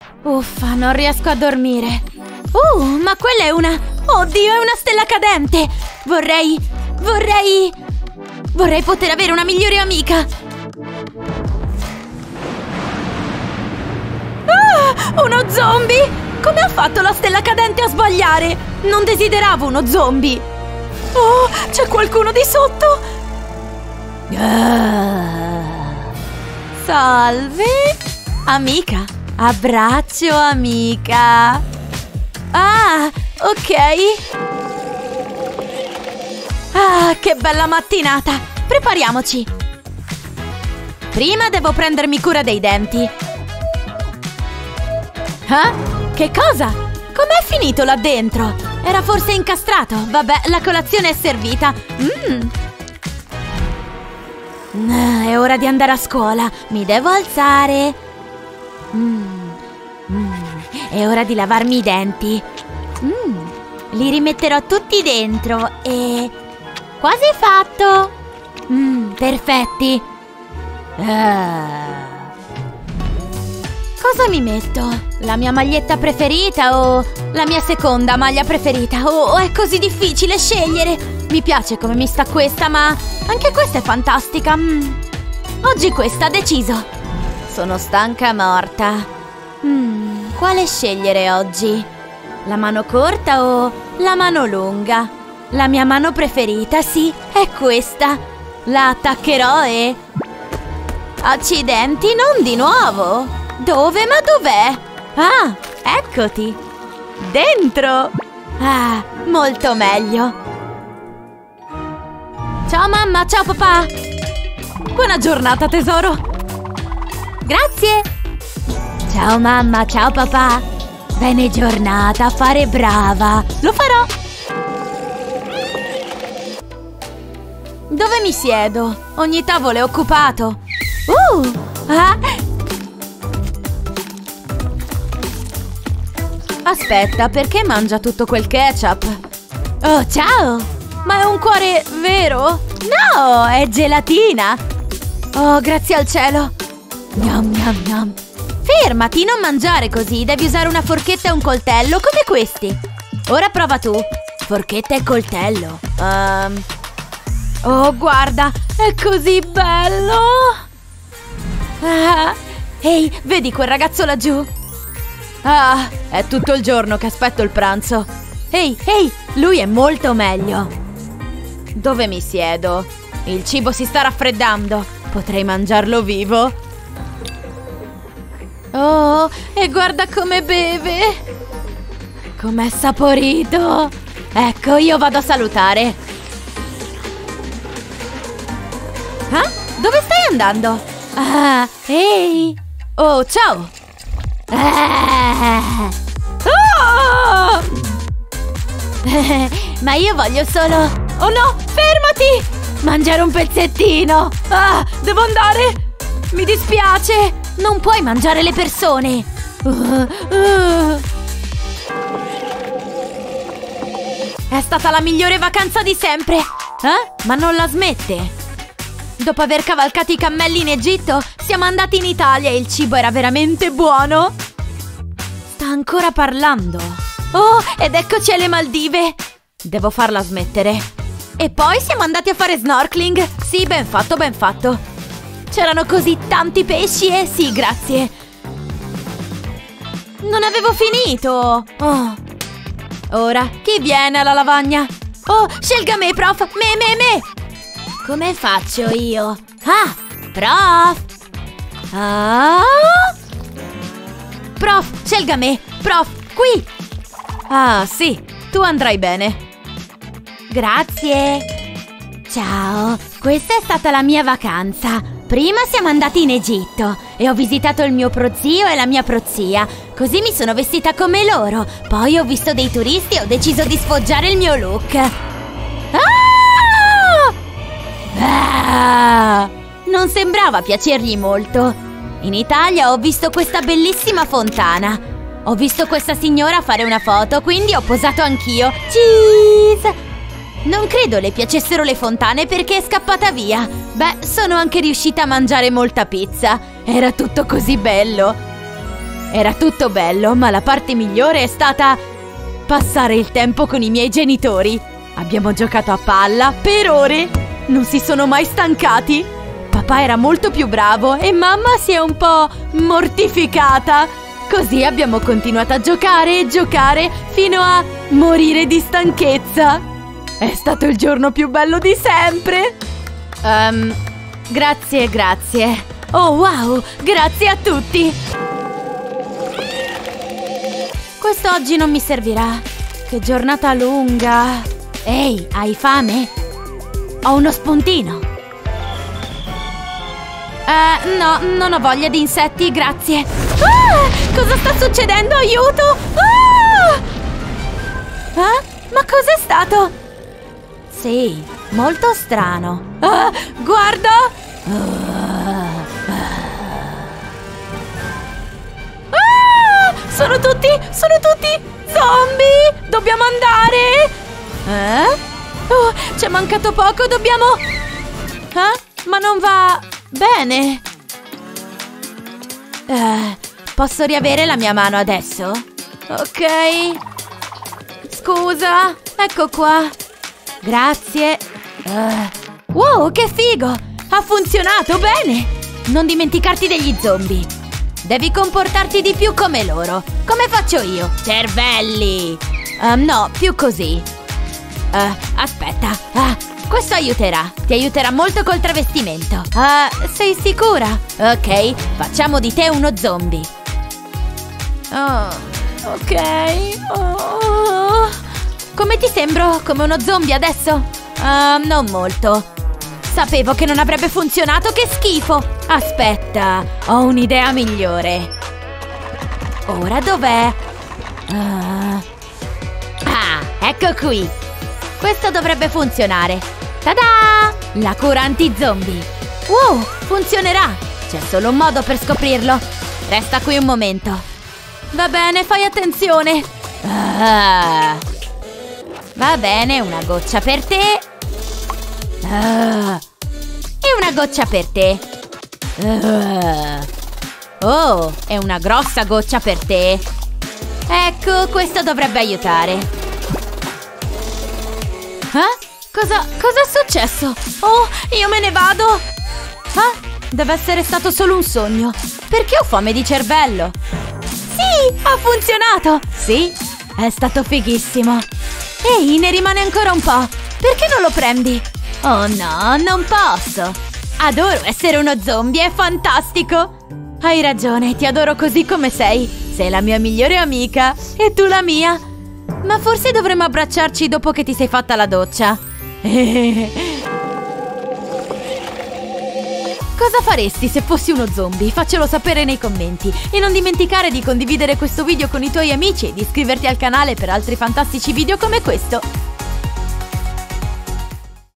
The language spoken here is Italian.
Uffa, non riesco a dormire. Ma quella è una... Oddio, è una stella cadente! Vorrei poter avere una migliore amica! Ah! Uno zombie! Come ha fatto la stella cadente a sbagliare? Non desideravo uno zombie! Oh, c'è qualcuno di sotto! Salve! Amica! Abbraccio, amica! Ah, ok! Ah, che bella mattinata! Prepariamoci! Prima devo prendermi cura dei denti. Ah? Che cosa? Com'è finito là dentro? Era forse incastrato? Vabbè, la colazione è servita. È ora di andare a scuola. Mi devo alzare. È ora di lavarmi i denti. Li rimetterò tutti dentro e... Quasi fatto! Perfetti! Cosa mi metto? La mia maglietta preferita o la mia seconda maglia preferita? Oh, è così difficile scegliere! Mi piace come mi sta questa, ma anche questa è fantastica! Oggi questa, deciso! Sono stanca morta! Quale scegliere oggi? La mano corta o la mano lunga? La mia mano preferita, sì, è questa. La attaccherò e... Accidenti, non di nuovo! Dove? Ma dov'è? Ah, eccoti! Dentro! Ah, molto meglio! Ciao mamma, ciao papà! Buona giornata, tesoro! Grazie! Ciao mamma, ciao papà! Bene giornata, fare brava! Lo farò! Dove mi siedo? Ogni tavolo è occupato! Aspetta, perché mangia tutto quel ketchup? Oh, ciao! Ma è un cuore vero? No, è gelatina! Oh, grazie al cielo! Gnam gnam gnam! Fermati, non mangiare così! Devi usare una forchetta e un coltello come questi! Ora prova tu! Forchetta e coltello! Oh, guarda! È così bello! Ehi, vedi quel ragazzo laggiù? Ah, è tutto il giorno che aspetto il pranzo! Ehi, lui è molto meglio! Dove mi siedo? Il cibo si sta raffreddando! Potrei mangiarlo vivo? Oh, e guarda come beve! Com'è saporito! Ecco, io vado a salutare! Ah? Dove stai andando? Ah, ehi! Oh, ciao! Oh! Ma io voglio solo... Oh no, fermati! Mangiare un pezzettino! Ah, devo andare! Mi dispiace! Non puoi mangiare le persone! È stata la migliore vacanza di sempre! Ma non la smette! Dopo aver cavalcato i cammelli in Egitto, siamo andati in Italia e il cibo era veramente buono! Sta ancora parlando! Oh, ed eccoci alle Maldive! Devo farla smettere! E poi siamo andati a fare snorkeling! Sì, ben fatto, ben fatto! C'erano così tanti pesci e... Sì, grazie! Non avevo finito! Oh! Ora, chi viene alla lavagna? Oh, scelga me, prof! Me! Come faccio io? Ah! Prof! Ah! Prof, scelga me! Prof, qui! Ah, sì, tu andrai bene. Grazie! Ciao, questa è stata la mia vacanza. Prima siamo andati in Egitto e ho visitato il mio prozio e la mia prozia. Così mi sono vestita come loro. Poi ho visto dei turisti e ho deciso di sfoggiare il mio look. Non sembrava piacergli molto. In Italia ho visto questa bellissima fontana. Ho visto questa signora fare una foto, quindi ho posato anch'io. Cheese! Non credo le piacessero le fontane perché è scappata via. Beh, sono anche riuscita a mangiare molta pizza. Era tutto così bello. Era tutto bello, ma la parte migliore è stata passare il tempo con i miei genitori. Abbiamo giocato a palla per ore. Non si sono mai stancati. Papà era molto più bravo e mamma si è un po' mortificata. Così abbiamo continuato a giocare e giocare fino a morire di stanchezza. È stato il giorno più bello di sempre. Grazie. Oh wow, grazie a tutti. Quest'oggi non mi servirà. Che giornata lunga. Ehi, hai fame? Ho uno spuntino. No, non ho voglia di insetti, grazie. Cosa sta succedendo? Aiuto! Ma cos'è stato? Sì, molto strano. Guarda! Sono tutti zombie! Dobbiamo andare! Ci è mancato poco, dobbiamo... Ma non va bene. Posso riavere la mia mano adesso? Ok. Scusa, ecco qua. Grazie. Wow, che figo! Ha funzionato bene! Non dimenticarti degli zombie. Devi comportarti di più come loro. Come faccio io? Cervelli! No, più così. Aspetta. Questo aiuterà. Ti aiuterà molto col travestimento. Sei sicura? Ok, facciamo di te uno zombie. Ok. Come ti sembro? Come uno zombie adesso? Non molto. Sapevo che non avrebbe funzionato, che schifo! Aspetta, ho un'idea migliore. Ora dov'è? Ecco qui. Questo dovrebbe funzionare. Tada! La cura anti-zombie. Wow, funzionerà! C'è solo un modo per scoprirlo. Resta qui un momento. Va bene, fai attenzione. Va bene, una goccia per te. E una goccia per te. Oh, è una grossa goccia per te. Ecco, questo dovrebbe aiutare. Cosa è successo? Oh, io me ne vado. Deve essere stato solo un sogno. Perché ho fame di cervello? Sì, ha funzionato. Sì, è stato fighissimo. Ehi, ne rimane ancora un po'. Perché non lo prendi? Oh no, non posso. Adoro essere uno zombie, è fantastico. Hai ragione, ti adoro così come sei. Sei la mia migliore amica e tu la mia. Ma forse dovremmo abbracciarci dopo che ti sei fatta la doccia. Cosa faresti se fossi uno zombie? Faccelo sapere nei commenti. E non dimenticare di condividere questo video con i tuoi amici e di iscriverti al canale per altri fantastici video come questo.